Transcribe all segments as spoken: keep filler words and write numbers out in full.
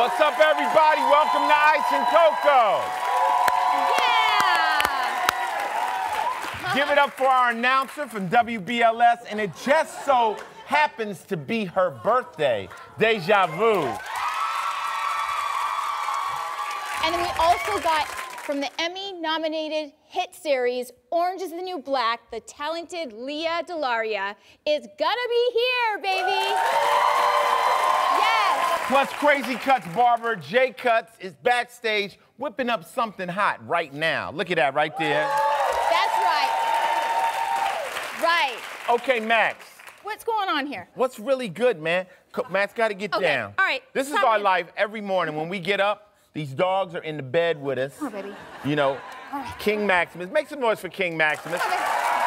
What's up, everybody? Welcome to Ice and Coco. Yeah! Give it up for our announcer from W B L S, and it just so happens to be her birthday, Deja Vu. And then we also got from the Emmy-nominated hit series Orange is the New Black, the talented Lea DeLaria is gonna be here, baby. Yes. Plus, Crazy Cuts barber Jay Cuts is backstage whipping up something hot right now. Look at that right there. That's right. Right. Okay, Max. What's going on here? What's really good, man? Max got to get okay. down. All right. This is Stop our it. life every morning. When we get up, these dogs are in the bed with us. Oh, baby. You know, right. King Maximus. Make some noise for King Maximus. Okay.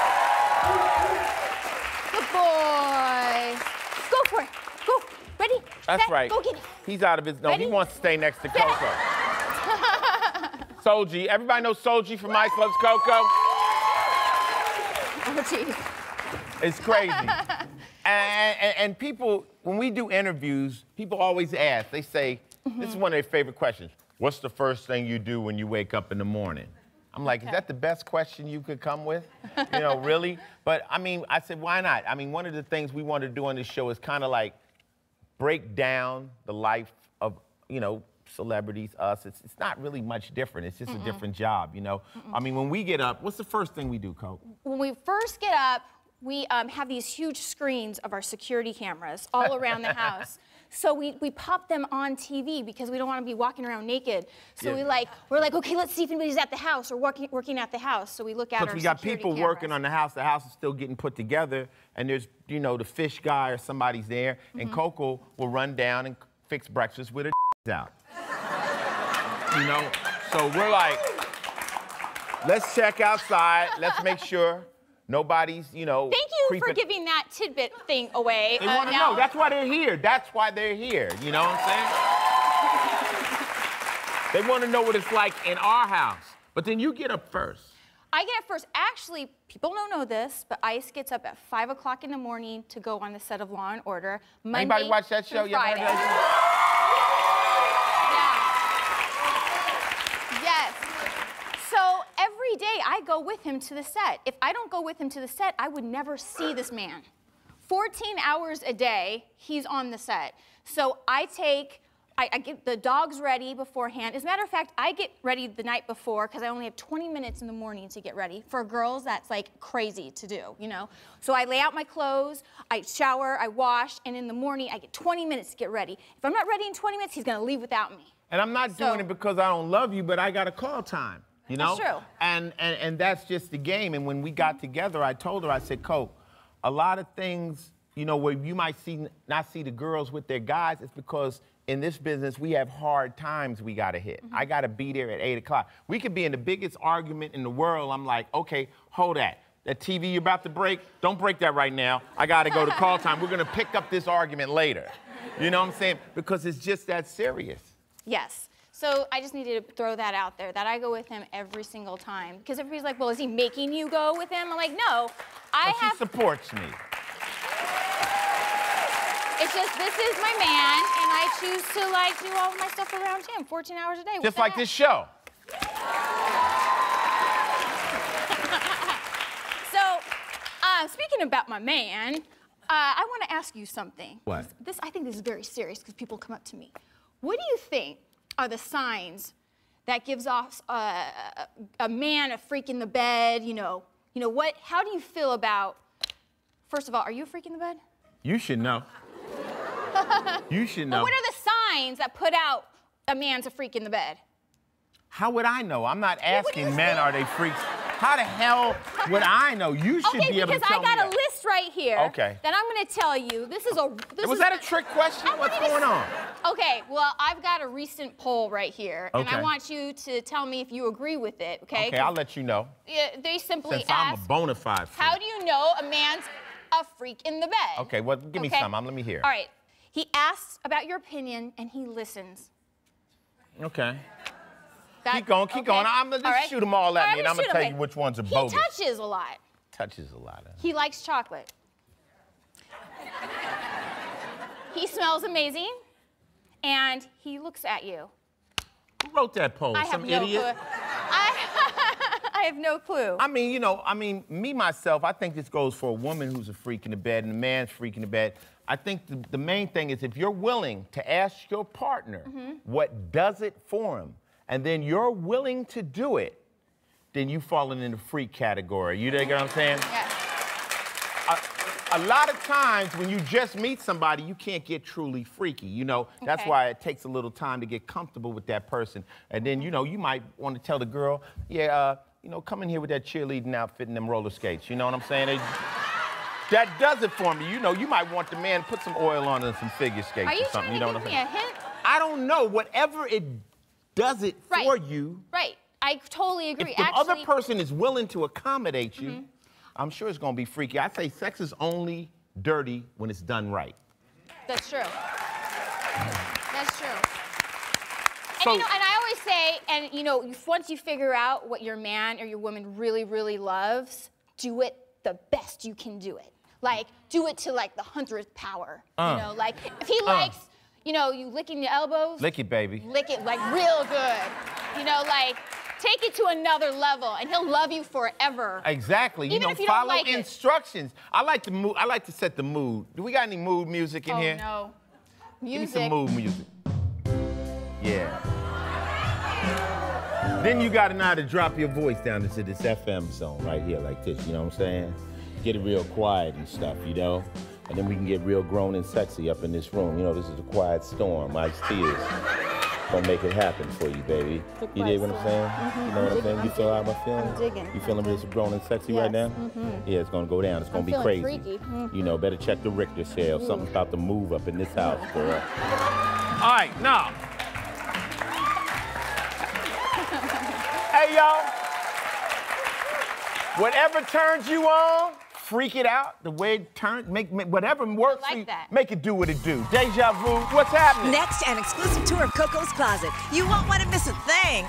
Good boy. Go for it. Go. Ready? That's set, right. Go get it. He's out of his. No, Ready? he wants to stay next to Set. Coco. Soji. Everybody knows Soji from Ice Loves Coco? Oh, geez. It's crazy. and, and, and people, when we do interviews, people always ask, they say, mm-hmm. this is one of their favorite questions. What's the first thing you do when you wake up in the morning? I'm like, okay. Is that the best question you could come with? You know, really? But I mean, I said, why not? I mean, one of the things we want to do on this show is kind of like break down the life of, you know, celebrities, us. It's, it's not really much different. It's just Mm-mm. a different job, you know? Mm-mm. I mean, when we get up, what's the first thing we do, Coco? When we first get up, we um, have these huge screens of our security cameras all around the house. So we, we pop them on T V because we don't want to be walking around naked. So yeah. we like, we're like, okay, let's see if anybody's at the house or working, working at the house. So we look at our Because we got security people cameras. working on the house. The house is still getting put together. And there's, you know, the fish guy or somebody's there. Mm-hmm. And Coco will run down and fix breakfast with her out. You know? So we're like, let's check outside. Let's make sure nobody's, you know, Thank you creeping. for giving that tidbit thing away. They uh, want to know. That's why they're here. That's why they're here. You know what I'm saying? They want to know what it's like in our house. But then you get up first. I get up first. Actually, people don't know this, but Ice gets up at five o'clock in the morning to go on the set of Law and Order. Monday Anybody watch that show? You ever heard of that? Yes. So every day I go with him to the set. If I don't go with him to the set, I would never see this man. fourteen hours a day, he's on the set. So I take, I, I get the dogs ready beforehand. As a matter of fact, I get ready the night before because I only have twenty minutes in the morning to get ready. For girls, that's like crazy to do, you know? So I lay out my clothes, I shower, I wash, and in the morning I get twenty minutes to get ready. If I'm not ready in twenty minutes, he's gonna leave without me. And I'm not so, doing it because I don't love you, but I got a call time. You know? That's true. And, and, and that's just the game. And when we got together, I told her, I said, Coke, a lot of things, you know, where you might see not see the girls with their guys, it's because in this business, we have hard times we got to hit. Mm-hmm. I got to be there at eight o'clock. We could be in the biggest argument in the world. I'm like, okay, hold that. That T V you're about to break, don't break that right now. I got to go to call time. We're going to pick up this argument later. You know what I'm saying? Because it's just that serious. Yes. So I just needed to throw that out there, that I go with him every single time. Because everybody's like, well, is he making you go with him? I'm like, no. I well, have... She supports me. It's just, this is my man, and I choose to, like, do all of my stuff around him, fourteen hours a day. Just like this show. So, uh, speaking about my man, uh, I want to ask you something. What? This, I think this is very serious, because people come up to me. What do you think are the signs that gives off uh, a man a freak in the bed? You know, you know what? How do you feel about? First of all, are you a freak in the bed? You should know. You should know. But what are the signs that put out a man's a freak in the bed? How would I know? I'm not asking men, are they freaks? How the hell would I know? You should okay, be able to tell me because I got that. a list right here. Okay. That I'm going to tell you. This is a. This Was is, that a trick question? I What's want you going to, on? Okay, well, I've got a recent poll right here, Okay. and I want you to tell me if you agree with it, okay? Okay, I'll let you know. Yeah, they simply Since ask, I'm a bona fide freak. how do you know a man's a freak in the bed? Okay, well, give me okay? some. I'm, let me hear. All right. He asks about your opinion, and he listens. Okay. That, keep going, keep okay. going. I'm gonna just right. shoot them all at all right, me, and I'm gonna shoot tell him. you which ones are he bogus. He touches a lot. Touches a lot. Of... He likes chocolate. He smells amazing. and he looks at you. Who wrote that poem? I Some have no idiot? clue. I, I have no clue. I mean, you know, I mean, me, myself, I think this goes for a woman who's a freak in the bed and a man's freak in the bed. I think the, the main thing is if you're willing to ask your partner mm-hmm. what does it for him, and then you're willing to do it, then you falling in the freak category. You dig what I'm saying? Yes. A, a lot of times when you just meet somebody, you can't get truly freaky, you know? That's okay. why it takes a little time to get comfortable with that person. And then, you know, you might want to tell the girl, yeah, uh, you know, come in here with that cheerleading outfit and them roller skates. You know what I'm saying? They, that does it for me. You know, you might want the man to put some oil on and some figure skates Are you or something. trying You know to what give I'm me saying? a hint? I don't know. Whatever it does it right. for you. Right. I totally agree. If the Actually, other person is willing to accommodate you, mm-hmm. I'm sure it's gonna be freaky. I say sex is only dirty when it's done right. That's true. That's true. So, and, you know, and I always say, and you know, once you figure out what your man or your woman really, really loves, do it the best you can do it. Like, do it to like the hundredth power. Uh, you know, like if he uh, likes, you know, you licking your elbows. Lick it, baby. Lick it like real good. You know, like. Take it to another level, and he'll love you forever. Exactly. Even you know, if you follow don't like instructions. It. I like to move. I like to set the mood. Do we got any mood music in oh, here? No. Music. Give me some mood music. Yeah. Then you got to know how to drop your voice down into this F M zone right here, like this. You know what I'm saying? Get it real quiet and stuff. You know, and then we can get real grown and sexy up in this room. You know, this is a quiet storm. Ice tears. Gonna make it happen for you, baby. You dig what I'm saying? Mm-hmm. You know what I'm, I'm saying? You feel how I'm feeling? I'm digging. You feeling really grown and sexy yes. right now? Mm-hmm. Yeah, it's gonna go down. It's gonna I'm be feeling crazy. Freaky. Mm-hmm. You know, better check the Richter scale. Ooh. Something's about to move up in this house, girl. All right, now. Hey, y'all. Whatever turns you on, freak it out. The way it turns, make, make whatever works I like for you, that. make it do what it do. Deja vu, what's happening? Next, an exclusive tour of Coco's closet. You won't want to miss a thing.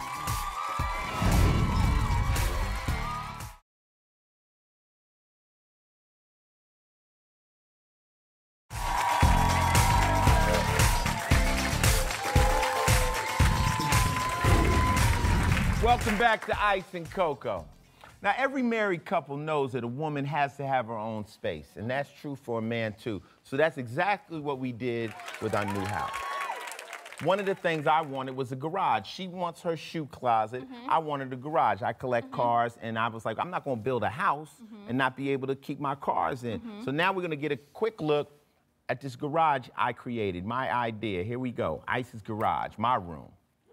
Welcome back to Ice and Coco. Now, every married couple knows that a woman has to have her own space, and that's true for a man, too. So that's exactly what we did with our new house. One of the things I wanted was a garage. She wants her shoe closet. Mm-hmm. I wanted a garage. I collect mm-hmm. cars, and I was like, I'm not gonna build a house mm-hmm. and not be able to keep my cars in. Mm-hmm. So now we're gonna get a quick look at this garage I created, my idea. Here we go, Ice's garage, my room.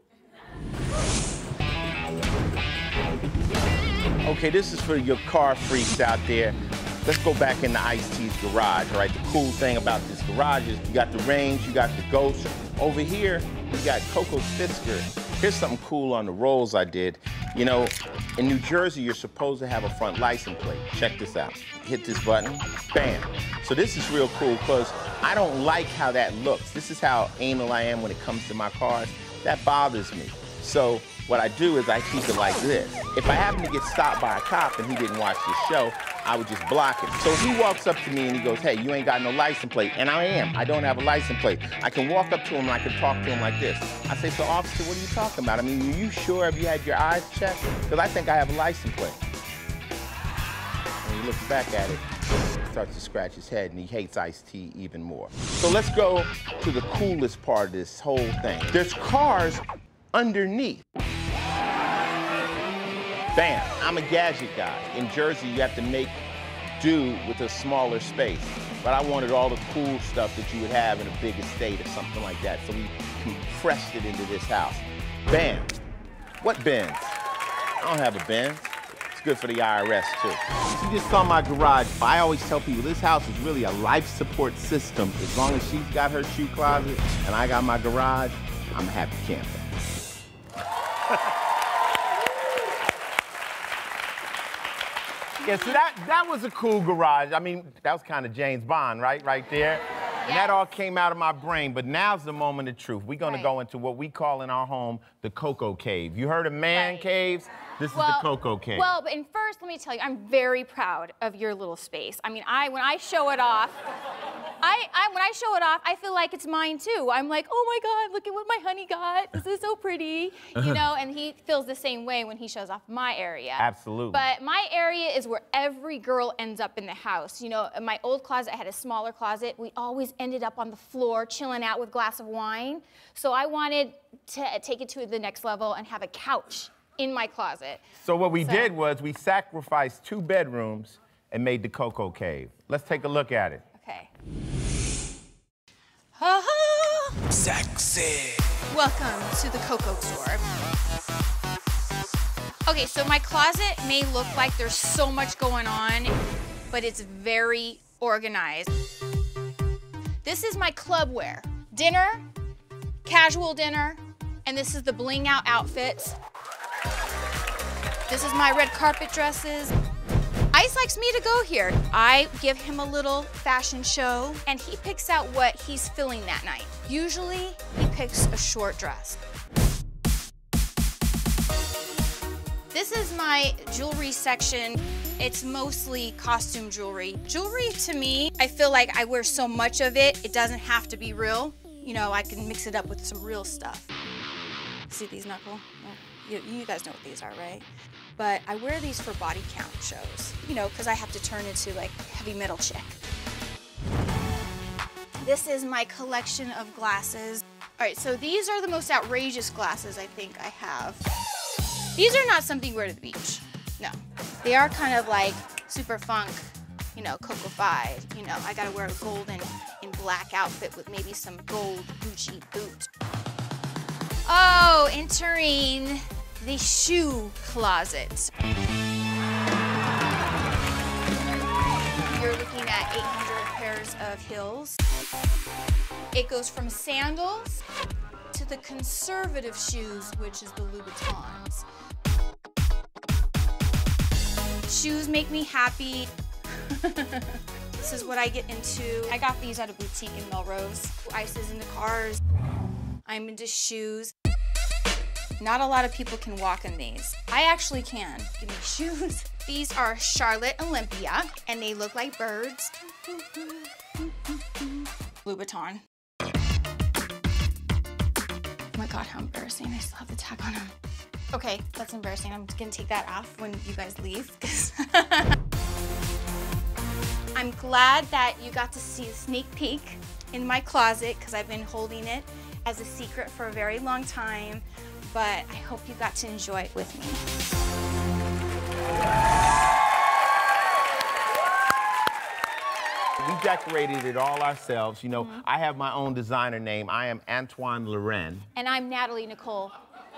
Okay, this is for your car freaks out there. Let's go back into Ice-T's garage, all right? The cool thing about this garage is you got the range, you got the ghost. Over here, you got Coco's Fisker. Here's something cool on the rolls I did. You know, in New Jersey, you're supposed to have a front license plate. Check this out. Hit this button, bam. So this is real cool because I don't like how that looks. This is how anal I am when it comes to my cars. That bothers me. So what I do is I keep it like this. If I happen to get stopped by a cop and he didn't watch this show, I would just block him. So if he walks up to me and he goes, hey, you ain't got no license plate, and I am, I don't have a license plate, I can walk up to him and I can talk to him like this. I say, so officer, what are you talking about? I mean, are you sure have you had your eyes checked? Because I think I have a license plate. When he looks back at it, he starts to scratch his head and he hates Ice-T even more. So let's go to the coolest part of this whole thing. There's cars underneath. Bam, I'm a gadget guy. In Jersey, you have to make do with a smaller space. But I wanted all the cool stuff that you would have in a big estate or something like that, so we compressed it into this house. Bam. What Benz? I don't have a Benz. It's good for the I R S, too. You just saw my garage. I always tell people this house is really a life support system. As long as she's got her shoe closet and I got my garage, I'm a happy camper. Yeah, so that, that was a cool garage. I mean, that was kind of James Bond, right? Right there. And yes. that all came out of my brain, but now's the moment of truth. We're gonna right. go into what we call in our home the Coco Cave. You heard of man right. caves? This well, is the Coco Cave. Well, but and first, let me tell you, I'm very proud of your little space. I mean, I when I show it off, I, I, when I show it off, I feel like it's mine too. I'm like, oh my God, look at what my honey got. This is so pretty, you know. And he feels the same way when he shows off my area. Absolutely. But my area is where every girl ends up in the house. You know, in my old closet, I had a smaller closet. We always ended up on the floor, chilling out with a glass of wine. So I wanted to take it to the next level and have a couch in my closet. So what we So. did was we sacrificed two bedrooms and made the Coco Cave. Let's take a look at it. Okay. Sexy. Welcome to the Coco store. Okay, so my closet may look like there's so much going on, but it's very organized. This is my club wear. Dinner, casual dinner, and this is the bling out outfits. This is my red carpet dresses. Ice likes me to go here. I give him a little fashion show, and he picks out what he's feeling that night. Usually, he picks a short dress. This is my jewelry section. It's mostly costume jewelry. Jewelry, to me, I feel like I wear so much of it, it doesn't have to be real. You know, I can mix it up with some real stuff. See these knuckle? You, you guys know what these are, right? But I wear these for body count shows, you know, because I have to turn into like heavy metal chick. This is my collection of glasses. All right, so these are the most outrageous glasses I think I have. These are not something you wear to the beach, no. They are kind of like super funk, you know, Coco five. You know, I gotta wear a golden and black outfit with maybe some gold Gucci boot. Oh, entering the shoe closet. You're looking at eight hundred pairs of heels. It goes from sandals to the conservative shoes, which is the Louboutins. Shoes make me happy. This is what I get into. I got these at a boutique in Melrose. Ice is into cars. I'm into shoes. Not a lot of people can walk in these. I actually can. Give me shoes. These are Charlotte Olympia, and they look like birds. Louboutin. Oh my God, how embarrassing. I still have the tag on them. Okay, that's embarrassing. I'm gonna take that off when you guys leave. I'm glad that you got to see a sneak peek in my closet because I've been holding it as a secret for a very long time. But I hope you got to enjoy it with me. We decorated it all ourselves. You know, Mm-hmm. I have my own designer name. I am Antoine Loren. And I'm Natalie Nicole.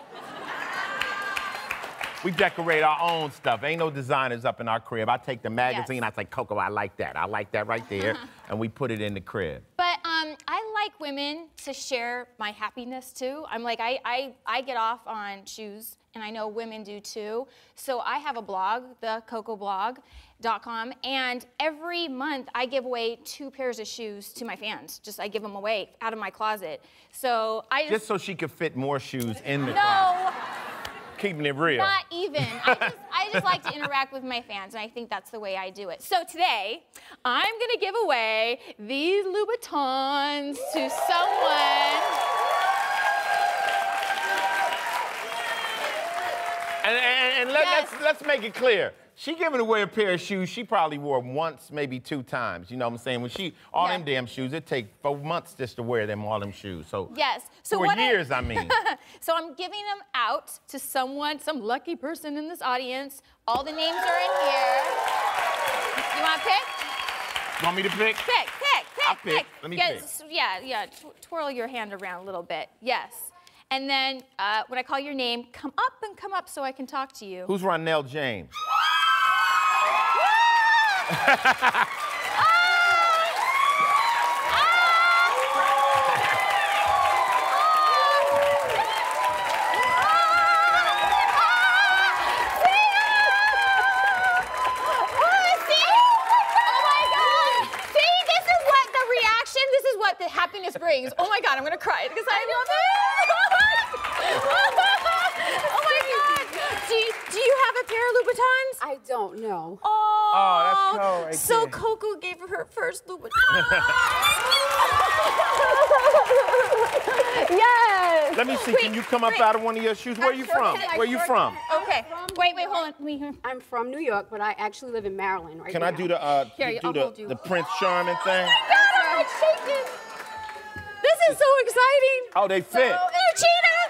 We decorate our own stuff. Ain't no designers up in our crib. I take the magazine, Yes. I say, Coco, I like that. I like that right there. And we put it in the crib. But um, I like women to share my happiness too. I'm like, I, I, I get off on shoes, and I know women do too. So I have a blog, the coco blog dot com, and every month I give away two pairs of shoes to my fans. Just I give them away out of my closet. So I just... Just so she could fit more shoes in the No! closet. Keeping it real. Not even. I just, I just like to interact with my fans, and I think that's the way I do it. So today, I'm gonna give away these Louboutins to someone. And, and, and let, Yes. let's, let's make it clear. She giving away a pair of shoes she probably wore once, maybe two times. You know what I'm saying? When she, all Yeah. them damn shoes, it take four months just to wear them, all them shoes. So Yes. So for what years, I, I mean. So I'm giving them out to someone, some lucky person in this audience. All the names are in here. You want to pick? Want me to pick? Pick, pick, pick, I'll pick. Let me yes, Yeah, yeah. Tw twirl your hand around a little bit. Yes. And then uh, when I call your name, come up and come up so I can talk to you. Who's Ronell James? The happiness brings. Oh my God, I'm gonna cry because I love it. Oh my God. Do you, do you have a pair of Louboutins? I don't know. Oh, Oh, that's cool right so there. Coco gave her her first Louboutin. Yes. Let me see. Wait, Can you come up wait. out of one of your shoes? Where are you sure from? can. I Where are you sure from? can. Okay. I'm from Wait, New wait, hold on. York. Let me hear. I'm from New York, but I actually live in Maryland right Can now. I do the uh, Here, do I'll the, hold you. the Prince Charming thing? God, I'm shaking. This is so exciting. Oh, they fit. Oh, Cheetah.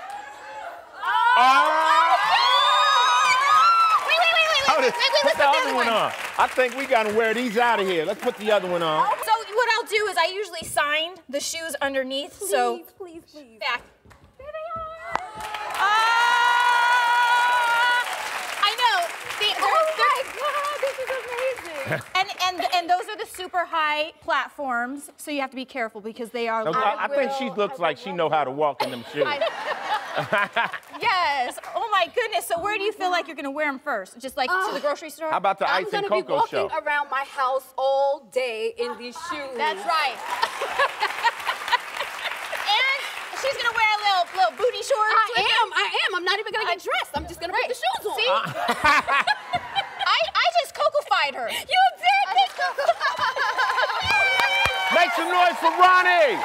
Oh! Wait, wait, wait, wait, Oh, wait, they- wait, wait, put let's the put other one on. I think we gotta wear these out of here. Let's put the other one on. So what I'll do is I usually sign the shoes underneath. Please, so please, please. back. There they are. Ah! I know. The, Oh they're- my God, this is amazing. and and and those are the super high platforms, so you have to be careful because they are. Those- I, I think she will- looks I like will she love know how to them. walk in them shoes. I- Yes. Oh my goodness. So where do you feel like you're gonna wear them first? Just like to the grocery store? How about the I'm Ice gonna and be Coco walking show? around my house all day in these shoes. That's right. And she's gonna wear a little little booty shorts. I with am. I am. I'm not even gonna get dressed. I'm just gonna put the shoes on. See? I I just Coco-fied her. You did. Make some noise for Ronnie.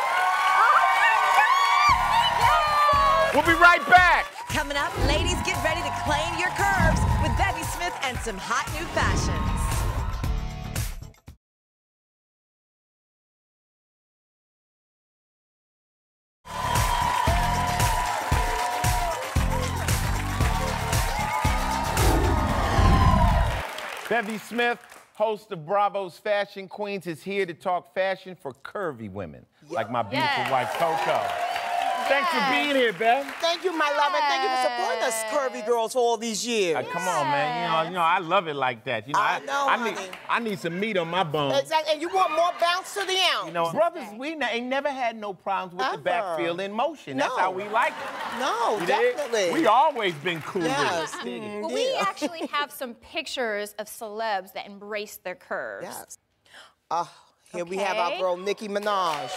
We'll be right back. Coming up, ladies, get ready to claim your curves with Bevy Smith and some hot new fashions. Bevy Smith, host of Bravo's Fashion Queens, is here to talk fashion for curvy women, like my beautiful Yes. wife, Coco. Thanks for being here, Bev. Thank you, my love, and thank you for supporting us curvy girls for all these years. Uh, come on, man. You know, you know, I love it like that. You know, I know, I need, honey. I need some meat on my bone. Exactly, and you want more bounce to the ounce. You know, brothers, we ne- ain't never had no problems with the Ever. backfield in motion. That's No. how we like it. no, You dig? definitely. We always been cool Yes. with it. Dig it. Well, we Yeah. actually have some pictures of celebs that embrace their curves. Yes. Uh, here we have our Okay. girl, Nicki Minaj.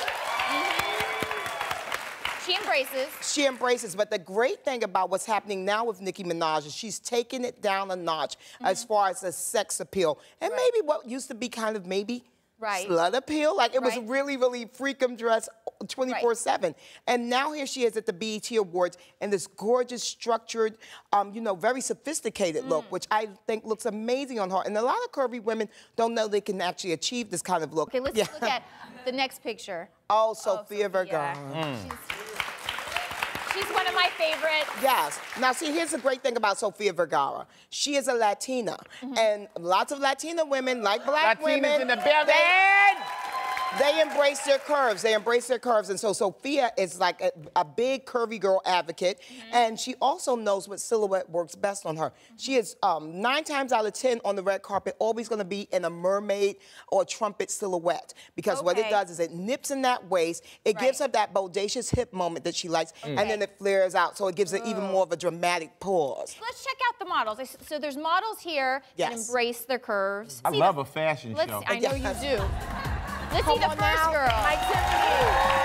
She embraces. She embraces, but the great thing about what's happening now with Nicki Minaj is she's taking it down a notch as far as the sex appeal. And Right. maybe what used to be kind of maybe Right. slut appeal, like it was Right. really, really freakum dress twenty-four seven. And now here she is at the B E T Awards in this gorgeous, structured, um, you know, very sophisticated look, which I think looks amazing on her. And a lot of curvy women don't know they can actually achieve this kind of look. Okay, let's Yeah. look at the next picture. Oh, Oh, Sophia Vergara. She's, she's one of my favorites. Yes. Now, see, here's the great thing about Sophia Vergara. She is a Latina, and lots of Latina women, like black Latinas women, in the building. they, they embrace their curves. They embrace their curves, and so Sophia is like a, a big curvy girl advocate, and she also knows what silhouette works best on her. She is um, nine times out of ten on the red carpet always going to be in a mermaid or trumpet silhouette, because what it Okay. does is it nips in that waist, it gives Right. her that bodacious hip moment that she likes, and then it flares out, so it gives it even more of a dramatic pause. Let's check out the models. I s- So there's models here that Yes. embrace their curves. I See love the- a fashion Let's show. see, I know you Yes. do. Let's Come see the on first now, girl. my Tiffany.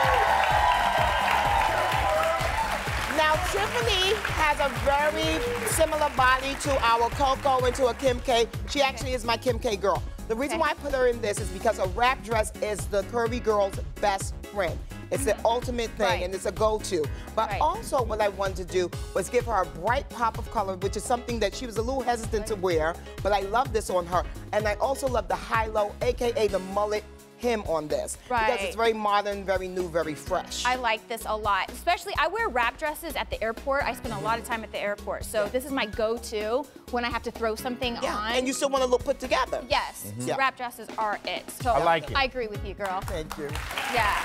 Now, Tiffany has a very similar body to our Coco and to a Kim K. She actually is my Kim K girl. The reason Okay. why I put her in this is because a wrap dress is the curvy girl's best friend. It's the ultimate thing, Right. and it's a go-to. But Right. also what I wanted to do was give her a bright pop of color, which is something that she was a little hesitant to wear, but I love this on her. And I also love the high-low, A K A the mullet hem on this. Because Right. it's very modern, very new, very fresh. I like this a lot. Especially, I wear wrap dresses at the airport. I spend a lot of time at the airport. So this is my go-to when I have to throw something yeah. on. And you still want to look put together. Yes, Yeah. wrap dresses are it. So I like it. I agree with you, girl. Thank you. Yeah.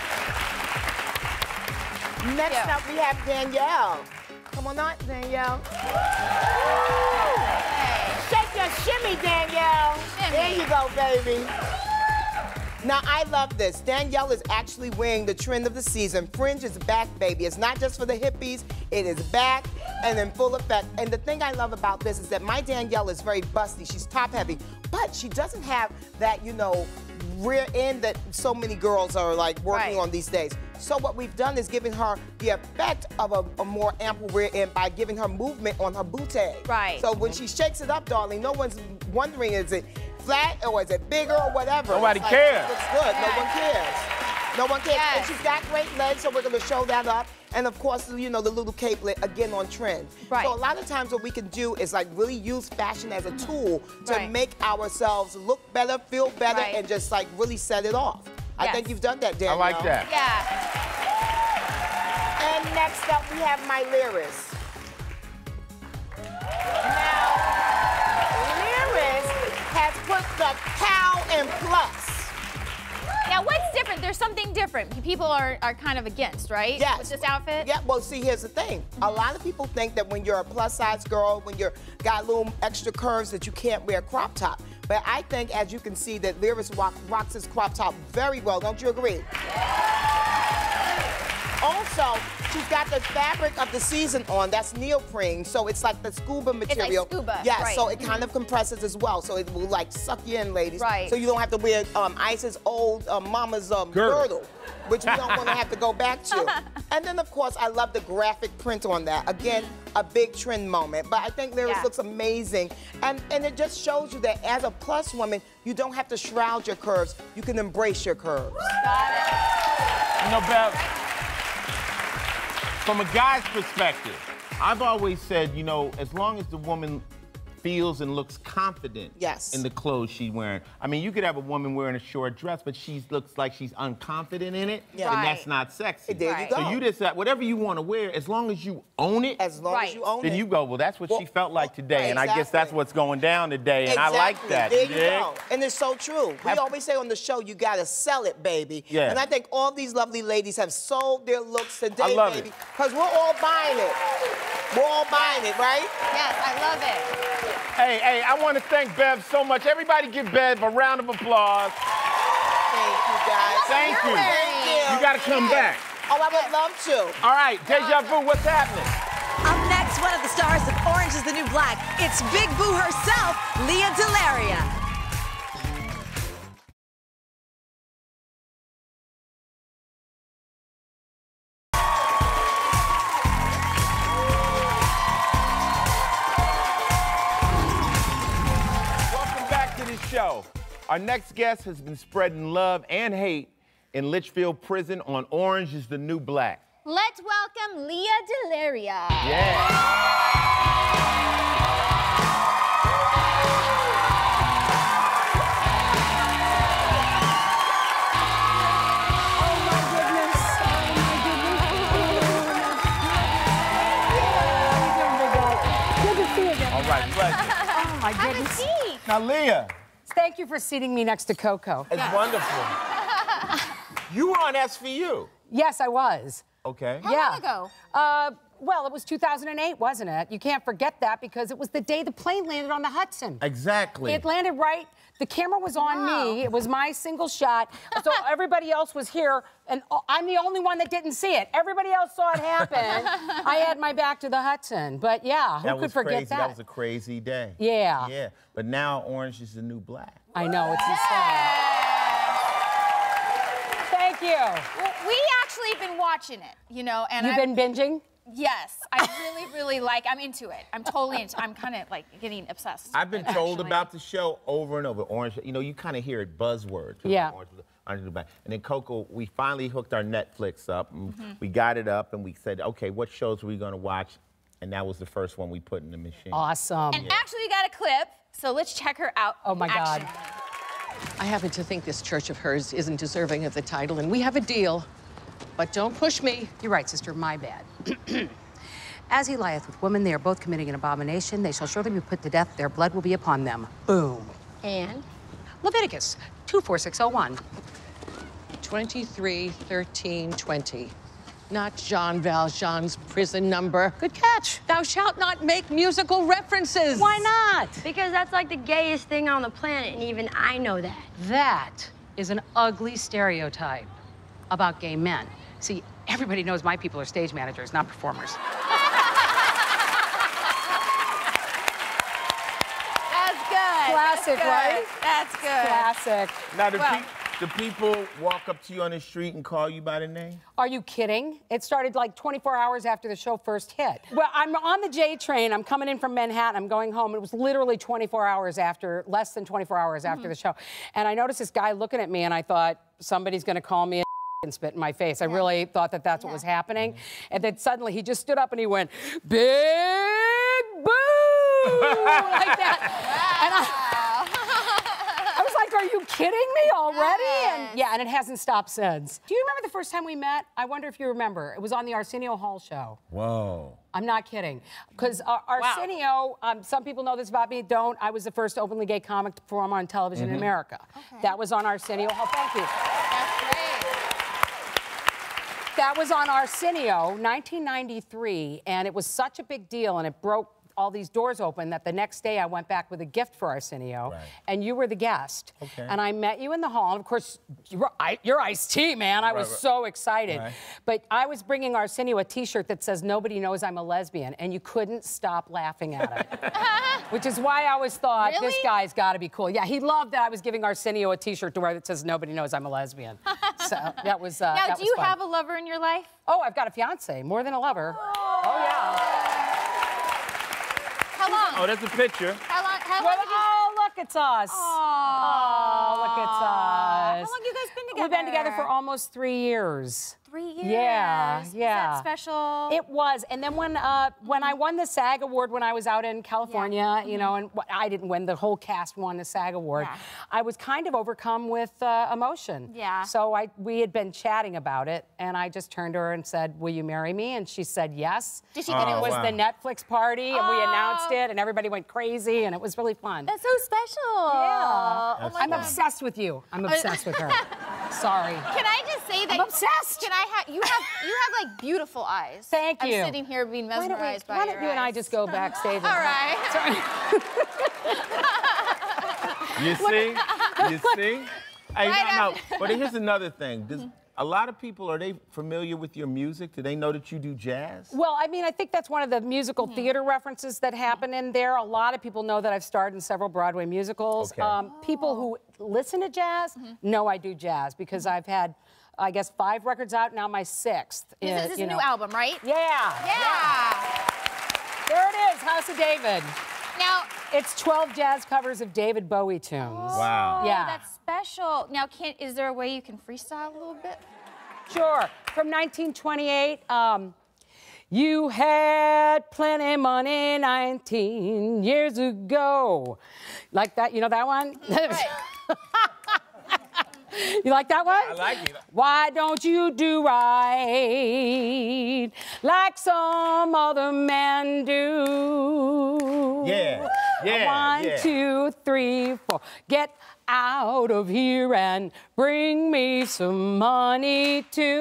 Next Yeah. up, we have Danielle. Come on out, Danielle. Hey. Shake your shimmy, Danielle. Shimmy. There you go, baby. Now, I love this. Danielle is actually wearing the trend of the season. Fringe is back, baby. It's not just for the hippies. It is back and in full effect. And the thing I love about this is that my Danielle is very busty. She's top heavy, but she doesn't have that, you know, rear end that so many girls are like working Right. on these days. So what we've done is giving her the effect of a, a more ample rear end by giving her movement on her bootay. Right. So when she shakes it up, darling, no one's wondering is it flat or is it bigger or whatever. Nobody It's like, cares. it looks good. No Yes. one cares. No one cares. Yes. And she's got great legs, so we're going to show that up. And of course, you know, the little capelet, again, on trend. Right. So a lot of times what we can do is like really use fashion as a tool to Right. make ourselves look better, feel better, Right. and just like really set it off. I Yes. think you've done that, I Danielle. like that. Yeah. And next up, we have my Lyris. Now, Lyris has put the cow in plus. Now, what's different? There's something different. People are, are kind of against, right? Yes. With this outfit? Yeah, well, see, here's the thing. A lot of people think that when you're a plus-size girl, when you're got little extra curves, that you can't wear a crop top. But I think, as you can see, that Lyris rock, rocks this crop top very well. Don't you agree? Also, she's got the fabric of the season on. That's neoprene, so it's like the scuba like material. scuba, Yeah, right. so it kind of compresses as well, so it will like suck you in, ladies. Right. So you don't have to wear um, Ice's old uh, mama's um, Girdle. girdle, which we don't want to have to go back to. And then, of course, I love the graphic print on that. Again, a big trend moment. But I think Lyris Yeah. looks amazing. And, and it just shows you that as a plus woman, you don't have to shroud your curves. You can embrace your curves. Got it. You know, Bev, from a guy's perspective, I've always said, you know, as long as the woman feels and looks confident Yes. in the clothes she's wearing. I mean, you could have a woman wearing a short dress, but she looks like she's unconfident in it, Yeah. and Right. that's not sexy. There you Right. go. So you just, whatever you want to wear, as long as you own it, As long as Right. you own then it. you go, well, that's what Well, she felt like today, right, and I guess that's exactly. what's going down today, and I like Exactly. that. There you dig? go. And it's so true. We Have- always say on the show, you gotta sell it, baby. Yeah. And I think all these lovely ladies have sold their looks today, I love baby. it. Because we're all buying it. We're all buying it, right? Yes, I love it. Hey, hey, I want to thank Bev so much. Everybody give Bev a round of applause. Thank you, guys. Thank you're you. wearing. Thank you. You got to come back. Oh, I would love to. All right, Deja Vu, what's happening? Up next, one of the stars of Orange is the New Black. It's Big Boo herself, Lea DeLaria. Welcome back to the show. Our next guest has been spreading love and hate in Litchfield Prison on Orange is the New Black. Let's welcome Lea DeLaria. Yeah. All right, pleasure. Oh my Have a goodness. seat. Now, Leah, Thank you for seating me next to Coco. it's wonderful. You were on S V U. Yes, I was. Okay. How yeah. long ago? Uh, well, it was two thousand eight, wasn't it? You can't forget that because it was the day the plane landed on the Hudson. Exactly. It landed right. The camera was on Wow. me. It was my single shot. So everybody else was here, and I'm the only one that didn't see it. Everybody else saw it happen. I had my back to the Hudson. But yeah, who that could was forget crazy. that? That was a crazy day. Yeah. Yeah. But now Orange is the New Black. I know, it's insane. Thank you. Well, we actually been watching it, you know, and You've I, been binging? yes, I really, really like. I'm into it. I'm totally into. I'm kind of like getting obsessed. I've been told actually. about the show over and over. Orange, you know, you kind of hear it buzzword. Too, Yeah. Orange, Orange is the Black. And then Coco, we finally hooked our Netflix up. And Mm-hmm. We got it up, and we said, okay, what shows are we going to watch? And that was the first one we put in the machine. Awesome. And actually, we got a clip, so let's check her out. Oh, my in action. God. I happen to think this church of hers isn't deserving of the title, and we have a deal. But don't push me. You're right, sister, my bad. As he lieth with women, they are both committing an abomination. They shall surely be put to death. Their blood will be upon them. Boom. And? Leviticus two four six oh one. twenty-three, thirteen, twenty. Not Jean Valjean's prison number. Good catch. Thou shalt not make musical references. Why not? Because that's like the gayest thing on the planet, and even I know that. That is an ugly stereotype about gay men. See, everybody knows my people are stage managers, not performers. That's good. Classic, That's good. right? That's good. Classic. Now, the, Well- pe- Do people walk up to you on the street and call you by the name? Are you kidding? It started like twenty-four hours after the show first hit. Well, I'm on the J train. I'm coming in from Manhattan. I'm going home. It was literally twenty-four hours after, less than twenty-four hours after mm-hmm. the show. And I noticed this guy looking at me, and I thought, somebody's going to call me a and spit in my face. I really thought that that's yeah. what was happening. And then suddenly he just stood up and he went, big boo, like that. And I, I was like, are you kidding me already? And yeah, and it hasn't stopped since. Do you remember the first time we met? I wonder if you remember. It was on the Arsenio Hall show. Whoa. I'm not kidding. Because uh, Arsenio, wow. um, some people know this about me, don't. I was the first openly gay comic to perform on television mm-hmm. in America. Okay. That was on Arsenio Hall. Thank you. That's great. That was on Arsenio, nineteen ninety-three, and it was such a big deal, and it broke all these doors open that the next day I went back with a gift for Arsenio, right. and you were the guest. Okay. And I met you in the hall, and of course, you're, you're Ice-T, man. I right, was right. so excited. Right. But I was bringing Arsenio a T-shirt that says, nobody knows I'm a lesbian, and you couldn't stop laughing at it. Which is why I always thought, really? This guy's gotta be cool. Yeah, he loved that I was giving Arsenio a T-shirt to wear that says, nobody knows I'm a lesbian. So that was uh, Now, that do was you fun. have a lover in your life? Oh, I've got a fiance, more than a lover. Oh, oh yeah. How long? Oh, that's a picture. How long? How long? Well, did you... Oh, look, it's us. Aww. Oh, look, it's us. How long have you guys been together? We've been together for almost three years. Three years. Yeah, yeah. Was that special? It was. And then when uh, when I won the SAG award when I was out in California, yeah. you know, and I didn't win, the whole cast won the SAG award. Yeah. I was kind of overcome with uh, emotion. Yeah. So I we had been chatting about it, and I just turned to her and said, "Will you marry me?" And she said yes. Did she? And oh, it was wow. the Netflix party, and oh. we announced it, and everybody went crazy, and it was really fun. That's so special. Yeah. Oh I'm God. obsessed with you. I'm obsessed with her. Sorry. Can I just say that? I'm obsessed. Can I have you have you have like beautiful eyes. Thank you. I'm sitting here being mesmerized why by why your don't you eyes. and I just go backstage? All right. You see? You see? Hey, Right no, no. But here's another thing. Does, a lot of people, are they familiar with your music? Do they know that you do jazz? Well, I mean, I think that's one of the musical mm-hmm. theater references that happen in there. A lot of people know that I've starred in several Broadway musicals. Okay. Um, oh. People who listen to jazz mm-hmm. know I do jazz because I've had, I guess, five records out, now my sixth. This is, this is you a know. new album, right? Yeah. Yeah. yeah. There it is, House of David. Now, it's twelve jazz covers of David Bowie tunes. Oh, wow. Yeah. That's special. Now, can is there a way you can freestyle a little bit? Sure. From nineteen twenty-eight, um, you had plenty money nineteen years ago. Like that, you know that one? Right. You like that one? I like it. Why don't you do right like some other men do? Yeah, yeah, One, yeah. two, three, four. Get out of here and bring me some money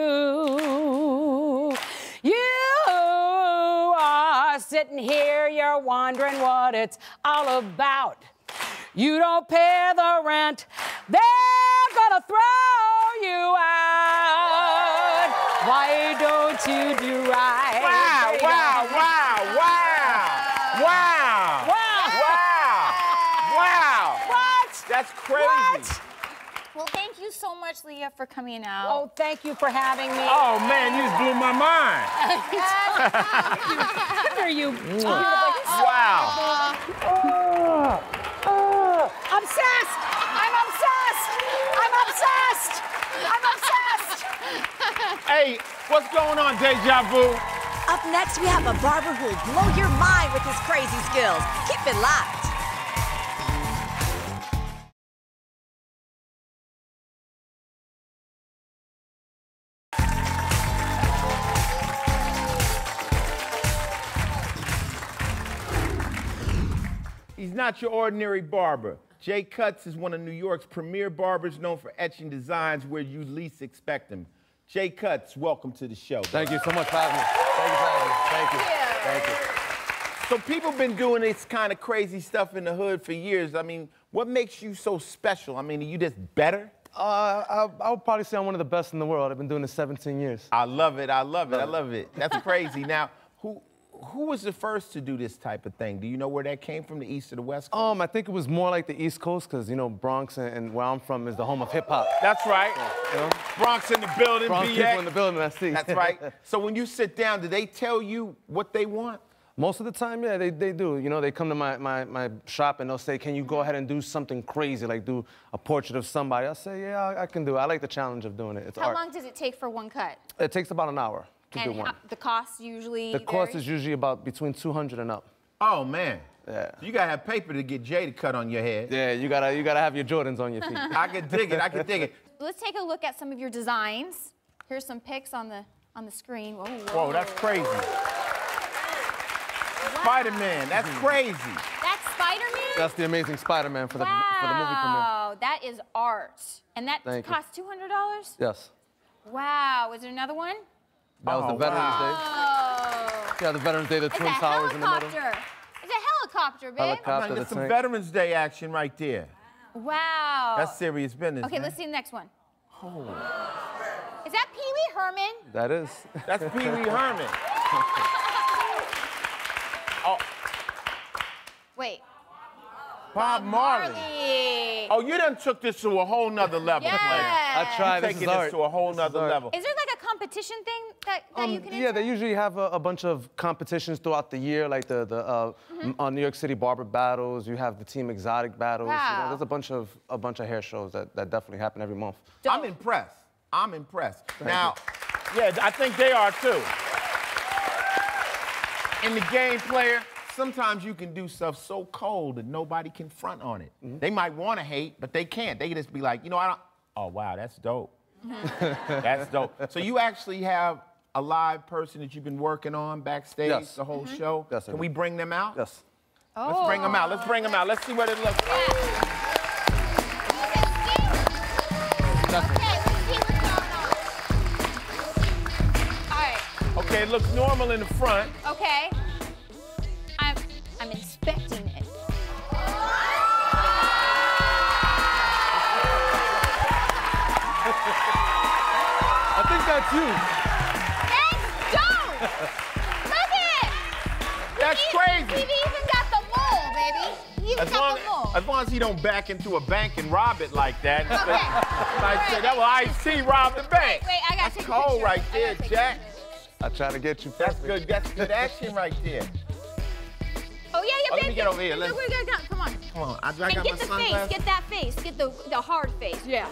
too. You are sitting here, you're wondering what it's all about. You don't pay the rent, they're gonna throw you out. Why don't you do right? Wow, wow, wow, wow, wow, Wow. wow, wow. What? That's crazy. What? Well, thank you so much, Lea, for coming out. Oh, thank you for having me. Oh, man, you just blew my mind. Come here, you beautiful. Wow. Oh, oh, obsessed! I'm obsessed! I'm obsessed! I'm obsessed! Hey, what's going on, Deja Vu? Up next, we have a barber who will blow your mind with his crazy skills. Keep it locked. He's not your ordinary barber. Jay Cutts is one of New York's premier barbers, known for etching designs where you least expect them. Jay Cutts, welcome to the show. Thank you so much for having me. Thank you for having me. Thank you. Thank you. So people been doing this kind of crazy stuff in the hood for years. I mean, what makes you so special? I mean, are you just better? Uh, I, I would probably say I'm one of the best in the world. I've been doing this seventeen years. I love it. I love it. I love it. That's crazy. Now, who who was the first to do this type of thing? Do you know where that came from, the East or the West Coast? Um, I think it was more like the East Coast, because, you know, Bronx and, and where I'm from is the home of hip-hop. That's right. You know? Bronx in the building, Bronx B X. people in the building, I see. That's right. So when you sit down, do they tell you what they want? Most of the time, yeah, they, they do. You know, they come to my, my, my shop and they'll say, can you go ahead and do something crazy, like do a portrait of somebody? I'll say, yeah, I, I can do it. I like the challenge of doing it. It's How art. long does it take for one cut? It takes about an hour to and do one. how, the cost usually The cost varies? is usually about between two hundred and up. Oh, man. Yeah. You gotta have paper to get Jay to cut on your head. Yeah, you gotta, you gotta have your Jordans on your feet. I can dig it, I can dig it. Let's take a look at some of your designs. Here's some pics on the on the screen. Whoa, whoa. Whoa, that's crazy. Spider-Man, that's crazy. That's Spider-Man? That's the Amazing Spider-Man for the, wow. for the movie premiere. Wow, that is art. And that Thank you. costs two hundred dollars? Yes. Wow, is there another one? That was Oh, the Veterans wow. Oh. Day. Yeah, the Veterans Day, the It's Twin a Towers in the middle. helicopter. It's a helicopter, babe. Helicopter, There's the some tank. Veterans Day action right there. Wow. That's serious business, Okay, man. let's see the next one. Oh. Is that Pee Wee Herman? That is. That's Pee Wee Herman. Oh, Wait. Bob Marley. Marley. Oh, you done took this to a whole nother level, Yes. player. I tried. You're This is taking art. this to a whole This is nother art. level. Is there like a competition thing that, that you Um, can yeah, enter? they usually have a, a bunch of competitions throughout the year, like the the uh, Mm-hmm. uh, New York City barber battles. You have the Team Exotic battles. You Wow. know, there's a bunch of a bunch of hair shows that, that definitely happen every month. I'm impressed. I'm impressed. Now, yeah, I think they are too. In the game, player, sometimes you can do stuff so cold that nobody can front on it. Mm-hmm. They might want to hate, but they can't. They can just be like, you know, I don't. Oh, wow, that's dope. That's dope. So you actually have a live person that you've been working on backstage Yes. the whole show? Yes, sir. Can we bring them out? Yes. Oh. Let's bring them out. Let's bring them out. Let's see what it looks like. Okay, let's see what's going on. All right. Okay, it looks normal in the front. Okay. I'm I'm inspecting it. I think that's you. That's dope! Look at it! That's He- crazy. He even got the mole, baby. He even As got long, the mole. as long as he don't back into a bank and rob it like that. Okay. Like say, that was Ice-T robbed the bank. Wait, I gotta That's take a cold picture. right I there, gotta take a Jack. I try to get you. That's perfect. good. That's good action right there. Oh yeah, yeah, Oh, let baby. me get over here. Let's- Look, we got- Come on. Come on, I, I And got get my the face. sunglasses. Get that face. Get the the hard face. Yeah.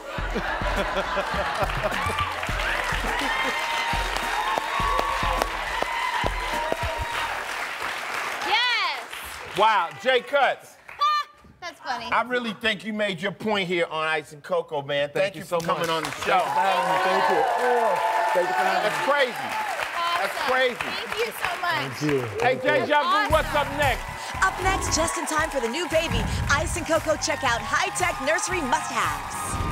Yes. Wow, Jay Cuts. Ha! That's funny. I really think you made your point here on Ice and Coco, man. Thank, you you for so coming much. on the show. Thank you for having me. Thank you. Thank you for having me. That's crazy. That's Awesome. crazy. Thank you so much. Hey, Jay Javu, awesome. what's up next? Up next, just in time for the new baby, Ice and Coco check out high-tech nursery must-haves.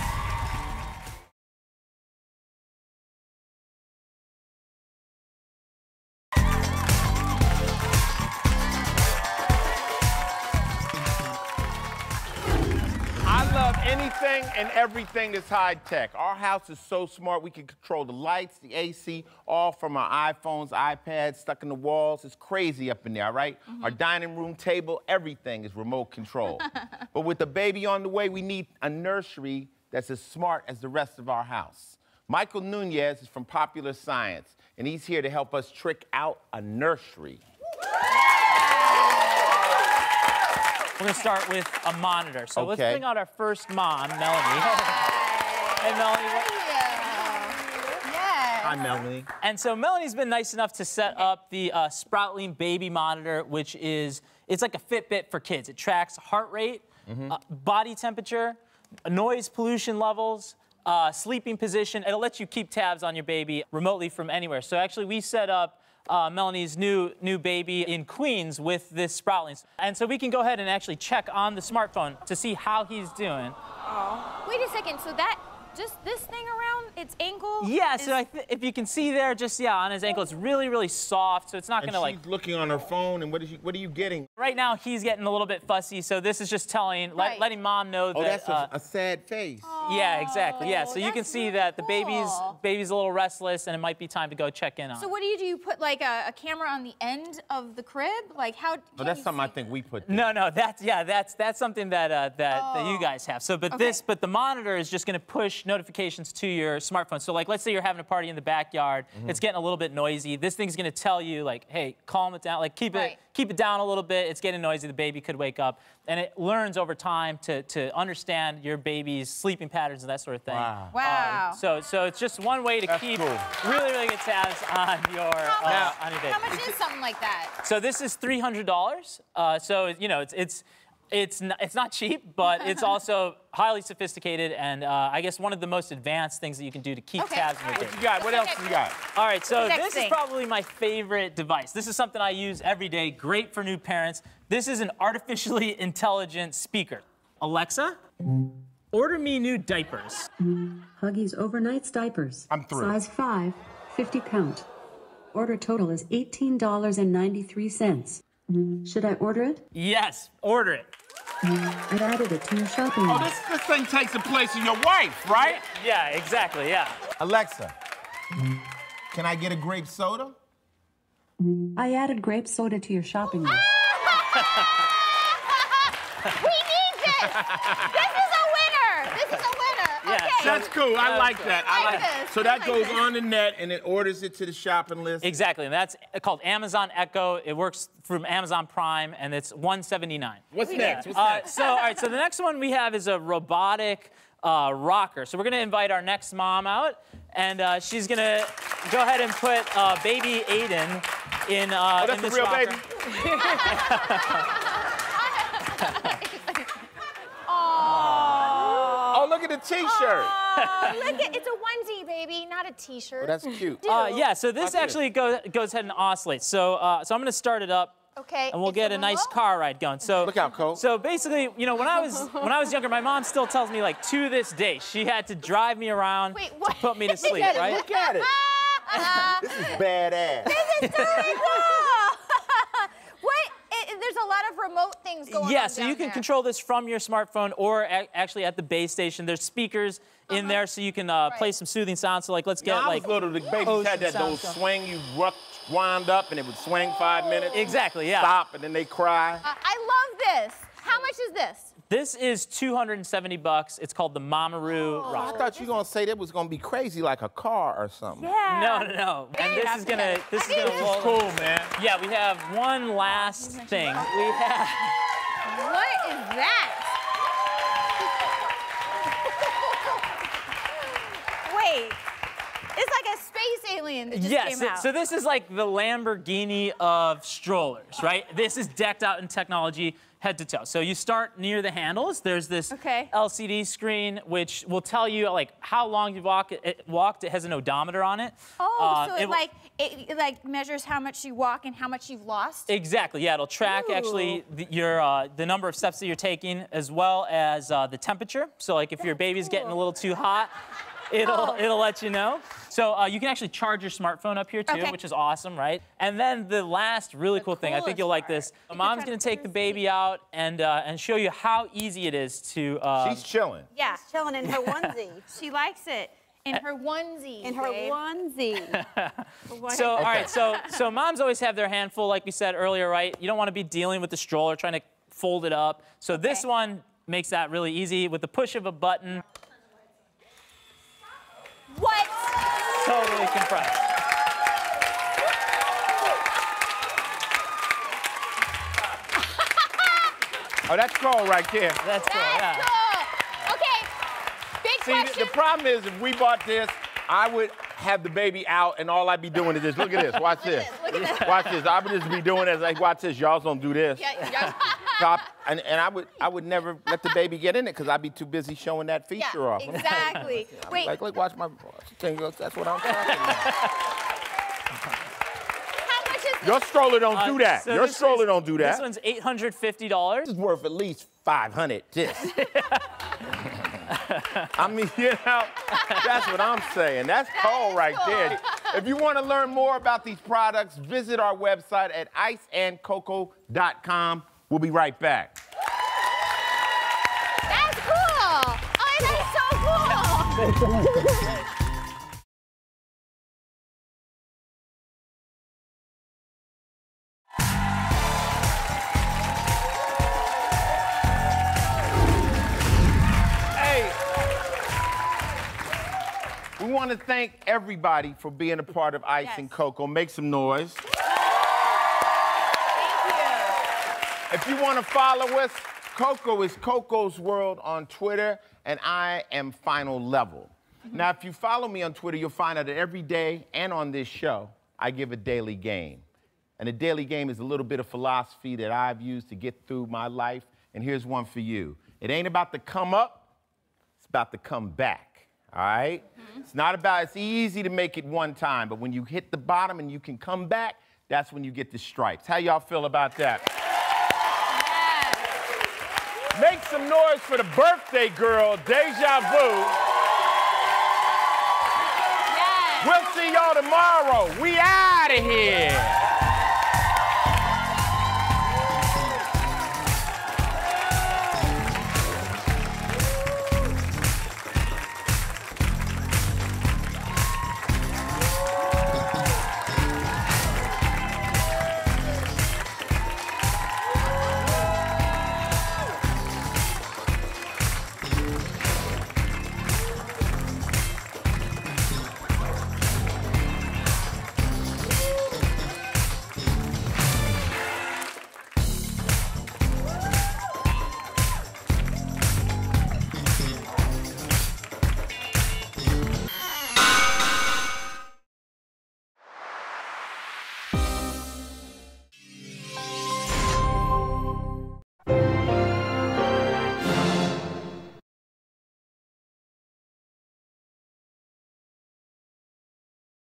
I love anything and everything that's high tech. Our house is so smart, we can control the lights, the A C, all from our iPhones, iPads, stuck in the walls. It's crazy up in there, all right? Mm-hmm. Our dining room table, everything is remote control. But with the baby on the way, we need a nursery that's as smart as the rest of our house. Michael Nunez is from Popular Science, and he's here to help us trick out a nursery. We're gonna start with a monitor. So let's Okay. bring out our first mom, Melanie. Hey, Melanie. what- Yes. Hi, Melanie. And so Melanie's been nice enough to set up the uh, Sproutling baby monitor, which is, it's like a Fitbit for kids. It tracks heart rate, uh, body temperature, noise pollution levels, uh, sleeping position. It'll let you keep tabs on your baby remotely from anywhere. So actually we set up Uh, Melanie's new new baby in Queens with this Sproutling. And so we can go ahead and actually check on the smartphone to see how he's doing. Wait a second. So that just this thing around its ankle? Yeah, is... so I th if you can see there, just, yeah, on his ankle, it's really, really soft, so it's not and gonna, like... she's looking on her phone, and what is she, what are you getting? Right now, he's getting a little bit fussy, so this is just telling, Right. let, letting mom know Oh, that... that's a, a sad face. Yeah, exactly, yeah. So you can that's see really that the cool. baby's baby's a little restless, and it might be time to go check in on So him. what do you do? You put like a, a camera on the end of the crib? Like how? Oh, that's something I think we put there. No, no, that's yeah, that's that's something that uh, that, Oh. that you guys have. So, but Okay. this, but the monitor is just going to push notifications to your smartphone. So, like, let's say you're having a party in the backyard, Mm-hmm. it's getting a little bit noisy. This thing's going to tell you, like, hey, calm it down, like keep Right. it keep it down a little bit. It's getting noisy. The baby could wake up, and it learns over time to to understand your baby's sleeping patterns and that sort of thing. Wow. Wow. Um, so, so it's just one way to That's keep cool. really, really good tabs on your How uh, much, on your baby. how much is something like that? So this is three hundred dollars. Uh, so you know, it's it's it's not, it's not cheap, but it's also highly sophisticated, and uh, I guess one of the most advanced things that you can do to keep Okay, tabs on all your right. baby. What you got? What else you got? All right, so Next this thing. is probably my favorite device. This is something I use every day. Great for new parents. This is an artificially intelligent speaker. Alexa, order me new diapers. Huggies Overnights Diapers. I'm through. Size five, fifty count. Order total is eighteen dollars and ninety-three cents. Should I order it? Yes, order it. I've added it to your shopping Oh, list. this, this thing takes the place of your wife, right? Yeah, exactly, yeah. Alexa, can I get a grape soda? I added grape soda to your shopping list. We need this. This is a winner. This is a winner. Yeah, Okay. so- That's cool. I like that. I I like like this. So I that like goes this. on the net and it orders it to the shopping list. Exactly, and that's called Amazon Echo. It works from Amazon Prime, and it's one seventy-nine. What's next? What's Uh, next? so, all right, so the next one we have is a robotic uh, rocker. So we're gonna invite our next mom out, and uh, she's gonna go ahead and put uh, baby Aiden in, uh, Oh, that's in a this real rocker. baby? Oh, look at the T-shirt. Oh, look at it's a onesie, baby, not a T-shirt. Oh, that's cute. Uh, yeah, so this Watch this. actually go, goes ahead and oscillates. So, uh, so I'm gonna start it up. Okay. And we'll it's get a nice remote? car ride going. So Look out, Cole. So basically, you know, when I was when I was younger, my mom still tells me, like, to this day, she had to drive me around Wait, what? to put me to sleep, Look at it, right? look at it. This is badass. This is totally cool. What? It, there's a lot of remote things going on. Yeah, so down you can there. control this from your smartphone or a actually at the base station. There's speakers in there, so you can uh, play Right. some soothing sounds. So, like, let's Yeah, get I like was little, the babies ocean had that sounds those going. swing, you ruck, wound up and it would swing five minutes. Exactly, yeah. Stop and then they cry. Uh, I love this. How much is this? This is two hundred seventy bucks. It's called the Mamaroo I Rocker. thought you were gonna say that was gonna be crazy like a car or something. Yeah. No, no, no. And this is gonna this is gonna This roll. is cool, man. Yeah, we have one last thing. We have. What is that? Wait. It's like a space alien that just Yes, came so, out. so this is like the Lamborghini of strollers, right? This is decked out in technology head to toe. So you start near the handles. There's this Okay. L C D screen which will tell you like how long you've walk, it, walked. It has an odometer on it. Oh, Uh, so it it, will- like it, it like measures how much you walk and how much you've lost. Exactly. Yeah, it'll track actually the, your uh, the number of steps that you're taking as well as uh, the temperature. So like if your baby's getting a little too hot, it'll Oh. it'll let you know. So uh, you can actually charge your smartphone up here too, Okay. which is awesome, right? And then the last really cool thing, I think coolest you'll like part. this. Mom's gonna take the baby out and uh, and show you how easy it is to. Uh, She's chilling. Yeah. She's chilling in her onesie. She likes it. In her onesie. In her babe. onesie. So, all right, so so moms always have their hand full, like we said earlier, right? You don't want to be dealing with the stroller, trying to fold it up. So this Okay. one makes that really easy with the push of a button. What? Totally compressed. Oh, that's cool right there. That's cool, That's yeah. cool. Okay. Big See, the, question. the problem is if we bought this, I would have the baby out and all I'd be doing is this. Look at this. Watch this. Look at this. Watch this. I would just be doing this. Like, watch this. Y'all don't do this. Yeah, yeah. Stop. And, and I would I would never let the baby get in it because I'd be too busy showing that feature Yeah, off. exactly. Wait, Like, look, watch my thing. That's what I'm talking about. how much is this? Your stroller don't Uh, do that. so Your this stroller is- don't do that. This one's eight hundred fifty dollars. This is worth at least five hundred. This. I mean, you know, that's what I'm saying. That's cold right cool. there. If you want to learn more about these products, visit our website at ice and coco dot com. We'll be right back. That's cool. Oh, that's so cool. We want to thank everybody for being a part of Ice Yes. and Coco. Make some noise. Thank If you want to follow us, Coco is Coco's World on Twitter, and I am Final Level. Mm-hmm. Now, if you follow me on Twitter, you'll find out that every day and on this show, I give a daily game. And a daily game is a little bit of philosophy that I've used to get through my life. And here's one for you. It ain't about the come up, it's about the come back. All right? Mm-hmm. It's not about, it's easy to make it one time, but when you hit the bottom and you can come back, that's when you get the stripes. How y'all feel about that? Yes. Make some noise for the birthday girl, Deja Vu. Yes. We'll see y'all tomorrow. We out of here.